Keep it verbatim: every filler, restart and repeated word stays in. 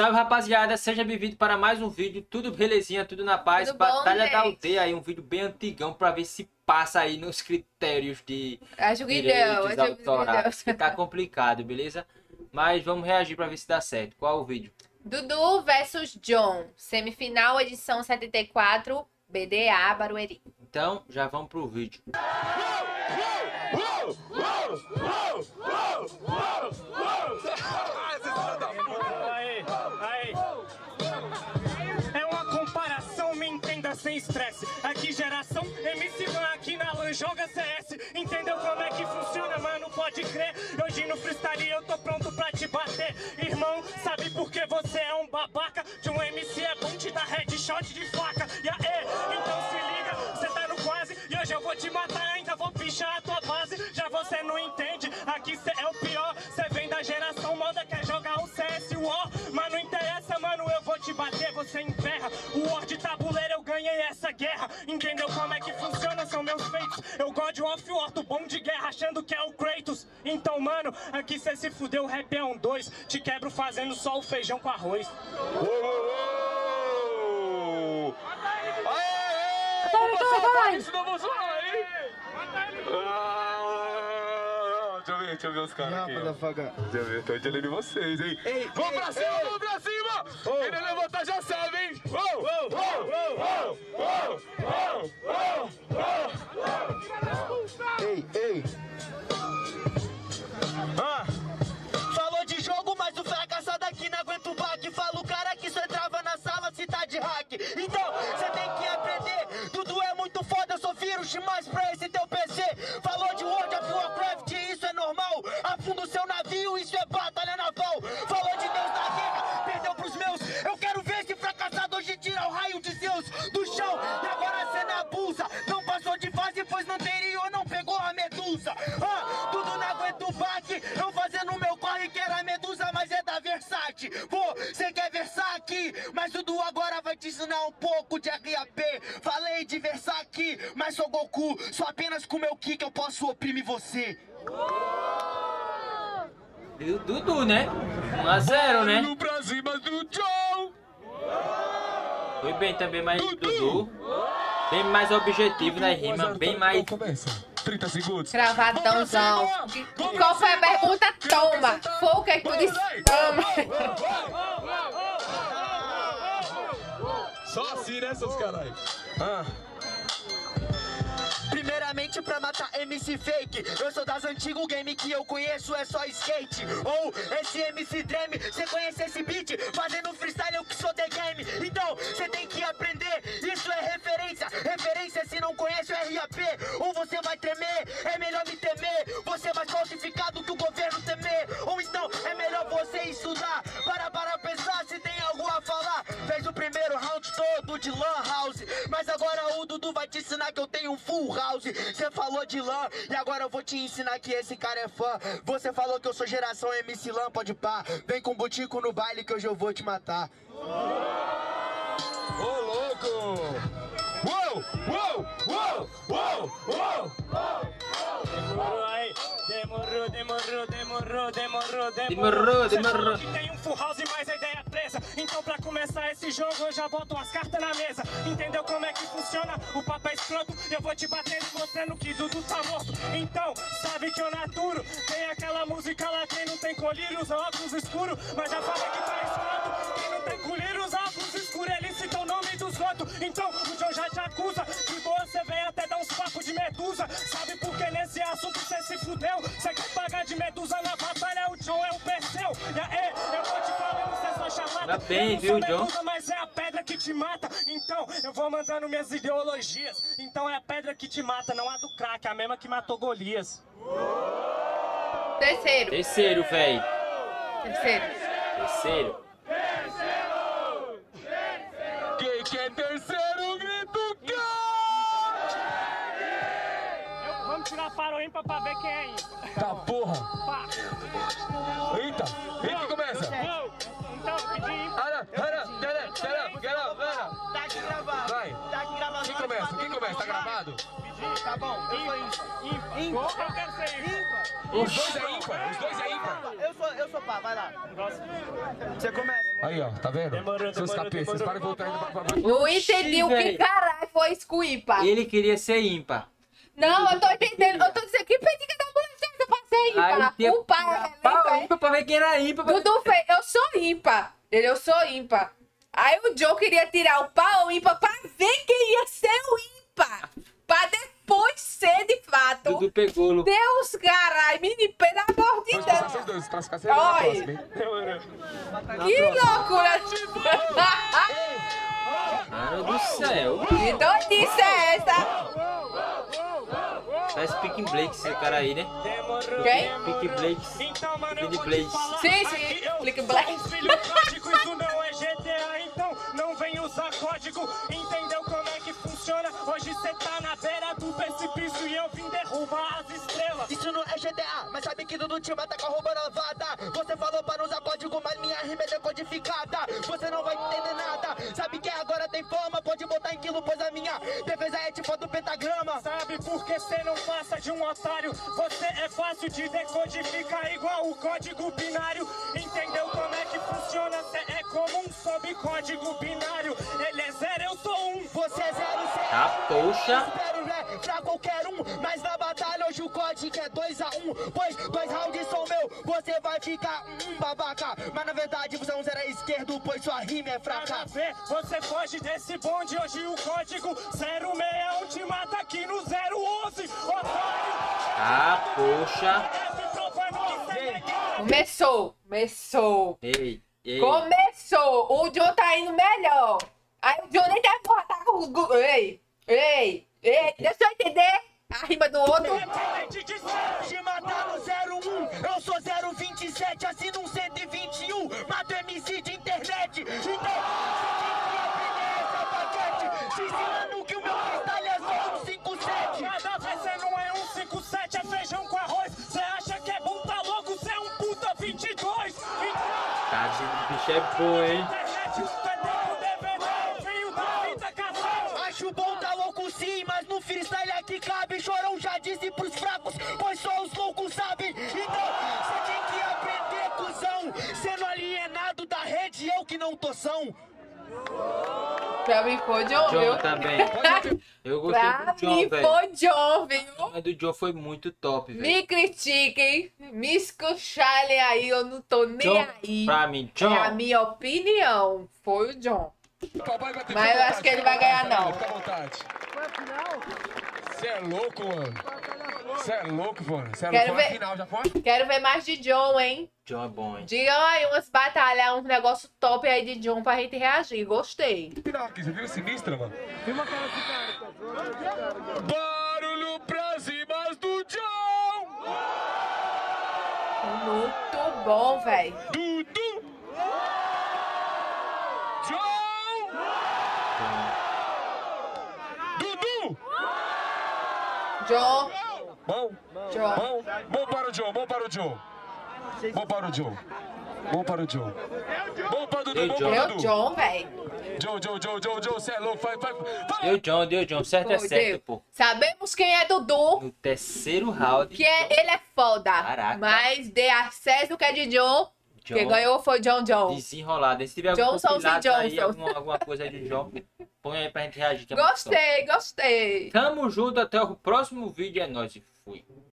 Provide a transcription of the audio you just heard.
Salve, rapaziada, seja bem-vindo para mais um vídeo, tudo belezinha, tudo na paz, tudo Batalha bom, da Aldeia, aí um vídeo bem antigão para ver se passa aí nos critérios de acho que direitos não, acho autorais, que que tá complicado, beleza? Mas vamos reagir para ver se dá certo. Qual o vídeo? Dudu versus John, semifinal, edição setenta e quatro, B D A, Barueri. Então, já vamos pro vídeo. Aí, aí. É uma comparação, me entenda sem estresse. Aqui geração M C Van, aqui na LAN joga C S. Entendeu como é que funciona, mano? Pode crer. Hoje no freestyle eu tô pronto pra te bater. Irmão, sabe por que você é um babaca? De um M C é bom te dar headshot de faca. E aí, então se liga, você tá no quase. E hoje eu vou te matar, ainda vou pichar a tua base. Já você não entende, aqui cê é o pior. Cê vem da geração moda, quer jogar um C S U O. Mas não interessa, mano, eu vou te bater, você emperra. O War de tabuleiro, eu ganhei essa guerra. Entendeu como é que funciona, são meus feitos. Eu God of War, do bom de guerra, achando que é o Kratos. Então, mano, aqui cê se fudeu, o rap é um dois. Te quebro fazendo só o feijão com arroz. Uou, uou, uou. Aê, aê, Vai, vai, vai. isso não vou zoar aí. Ah, deixa eu ver, deixa eu ver os caras aqui. Deixa eu ver, tô de olho em vocês, hein. Ei, vamos ei, pra cima, ei. vamos pra cima. Quem não levantar já sabe, hein. Uou, uou, uou, uou, uou, uou, uou. Ei, ei. Ah. Falou de jogo, mas o fracassado aqui não aguenta o baque. Fala o cara que só entrava na sala se tá de hack. Então, você tem que aprender. Dudu é muito foda, eu sou vírus demais pra esse teu P C. Falou de World of Warcraft, isso é normal. Afunda o seu navio, isso é batalha naval. Falou de Deus da guerra, perdeu pros meus. Eu quero ver esse fracassado hoje tirar o raio de Zeus do chão. E agora cê na abusa. Não passou de fase, pois não teria ou não pegou a medusa. Ah, Dudu não aguenta o baque. Eu fazendo o meu corre que era a medusa, mas é da Versace. Pô, cê quer versar aqui, mas o Dudu agora vai te ensinar um pouco de R A P. Falei de versar aqui, mas sou Goku. Só apenas com meu kick eu posso oprimir você. E o Dudu, né? um a zero, né? No pra cima do John. Foi bem também, mas Dudu. Bem mais objetivo na rima, bem mais... Começa. trinta segundos. Cravadãozão. Qual foi a pergunta? Toma. Foi o que tu disse? Toma. Só assim, né, seus caralho? Ah. Primeiramente pra matar M C fake. Eu sou das antigas, o game que eu conheço é só skate. Ou esse M C treme, cê conhece esse beat? Fazendo freestyle eu que sou the game. Então, cê tem que aprender, isso é referência. Referência se não conhece o R A P. Ou você vai tremer, é melhor me temer. Você mais falsificado que o governo temer. Ou então, é melhor você estudar. Para para pensar se tem algo a falar. Fez o primeiro round todo de lan house, mas agora o Dudu vai te ensinar que eu tenho um full house. Você falou de LAN e agora eu vou te ensinar que esse cara é fã. Você falou que eu sou geração M C LAN, pode pá. Vem com butico no baile que hoje eu vou te matar. Ô, louco! Uou, uou, uou, uou, uou, Demorou aí, demorou, demorou, demorou, demorou, Demorou, demorou. Que tem um full house, mas a ideia é presa. Então pra começar esse jogo eu já boto as cartas na mesa. Entendeu como é que funciona? O papo é escroto. Eu vou te bater e mostrando que Dudu tá morto. Então, sabe que eu naturo. Tem aquela música lá, quem não tem colírio usa óculos escuros. Mas já falei que tá escroto. Quem não tem colírio usa óculos escuros, ele cita o nome dos outros. Então o John já te acusa. De boa você vem até dar uns papos de medusa. Sabe por que nesse assunto você se fudeu? Você quer pagar de medusa na batalha, o John é o Perseu. E aí, eu vou te falando, você só chamada. Tá bem, viu, John? Medusa, mas é a pedra que te mata. Então, eu vou mandando minhas ideologias. Então é a pedra que te mata, não a do crack, a mesma que matou Golias. Terceiro. Terceiro, velho. Terceiro. Terceiro. quem quer terceiro grito, cara! Vamos tirar a paro ímpar pra ver quem é ímpar. Tá porra! Pá. Eita! Quem que começa? Então, pedi ímpar. Ara, ara, tera, tera, tera, tera. Tá aqui gravado. Vai. Tá aqui gravado. Quem começa? Quem começa? começa? Tá gravado? Tá bom, eu sou ímpar. Ímpar. Eu quero ser ímpar. Os dois é ímpar, os dois é ímpar. Eu sou, eu sou pá, vai lá. Você começa. Aí, ó, tá vendo? Demorou, Seus demorou, capetas, vocês demorou. param de voltar indo pra... pra- Não entendi o que velho. caralho foi isso com ímpar. Ele queria ser ímpar. Não, eu tô entendendo. Eu tô dizendo que pendiga da mulher certa pra ser Aí ímpar. tinha O pai pau é ímpar pra ver quem era ímpar. Dudu fez, eu sou ímpar. Ele, eu sou ímpar. Aí o Joe queria tirar o pau ímpar pra ver quem ia ser o ímpar. Pra depois ser de fato. Dudu pegou, Lu. Deus, caralho, menino, pelo amor de Pode passar vocês Deus. dois, classificar vocês na Oi. próxima, hein? Que loucura. Mano do céu. Que doidice é essa? Parece Pick Blake esse cara aí, né? Demorou. Quem? Pick Blake. Então, mano, eu Billy vou Blaze. te falar. Sim, sim. Aqui eu Click sou Blaze. um filho pródigo, isso não é G T A, então não vem usar código. Entendeu como é que funciona? Hoje cê tá na beira do precipício e eu vim derrubar as estrelas. Isso não é G T A, mas sabe que Dudu te mata com a roupa lavada. Você falou para usar código, mas minha rima é decodificada. Você não vai entender nada. Sabe que agora tem fama, pode botar em quilo, pois a minha defesa é tipo a do pentagrama. Sabe por que cê não passa de um otário? Você é fácil de decodificar igual o código binário. Entendeu como é que funciona? Cê é comum sob código binário. Ele é zero, eu sou um. Você é zero, cê é Ah, poxa. Espero, né, pra qualquer um, mas na batalha hoje o código é dois a um, pois dois rounds são meu, você vai ficar um babaca, mas na verdade você é um zero à esquerdo, pois sua rima é Pra fraca. ver, você foge desse bonde. Hoje o código zero seis um te mata aqui no zero onze, otário. Ah, poxa. F provando que cê é negado. Começou, começou. Ei, ei. Começou. O Joe tá indo melhor. Aí o Joe nem deve cortar com os... gu- Ei, ei, ei. Deixa eu entender a rima do outro. Independente de ser. Te matar no zero um, eu sou zero vinte e sete, assino um cento e vinte e um, mato M C de internet. Então, você tem que aprender essa paquete, se ensinando que o meu freestyle é só um cinco sete. Nada a ver, cê não é um cinco sete, é feijão com arroz. Cê acha que é bom, tá louco? Cê é um puta vinte e dois. Então, Tá, esse bicho é bom, hein? internet, tu é tempo D V D, filho da fita casal. Acho bom, tá louco sim, mas no freestyle aqui cabe. Chorão já disse pros fracos, pois só os loucos sabem. Então, cê tem que aprender, cuzão. Sendo alienado da rede, eu que não tô são. Pra mim foi John, viu? John também. Eu gostei Pra do John, mim velho. foi John, viu? A do John foi muito top, velho. Me critiquem, me escuchalem aí, eu não tô nem John, aí. pra mim, É a John. minha opinião, foi o John. Papai vai ter Mas fica eu à acho que ele vontade, vai ganhar, fica à não. vontade, Fica à vontade. Você é louco, mano. Você é louco, mano. Você é Quero louco. Foi ver. a final, já foi? Quero ver mais de John, hein? John é bom, hein? Diga aí umas batalhas, uns negócios top aí de John pra gente reagir. Gostei. Final aqui, você viu sinistra, mano? Barulho pra cima do John! Muito bom, velho. Dudu! John! Dudu! John, Bom, John. bom, bom para o John, bom para o John. Bom para o John. Bom para o John. Bom para o Dudu, Eu, bom John. para o Deu Dudu. John, velho. John, John, John, John, John, você é louco, vai, vai, vai. Deu John, deu John. Certo é Foi, certo, deu. pô. Sabemos quem é Dudu, No terceiro round, que é, ele é foda. Caraca. Mas dê acesso que é de John. John Quem ganhou foi John John. desenrolado. Se tiver algum Johnsons e compilado aí, Johnsons. alguma, alguma coisa de John, põe aí pra gente reagir. Que é muito top. Gostei, gostei. Tamo junto, até o próximo vídeo. É nóis e fui.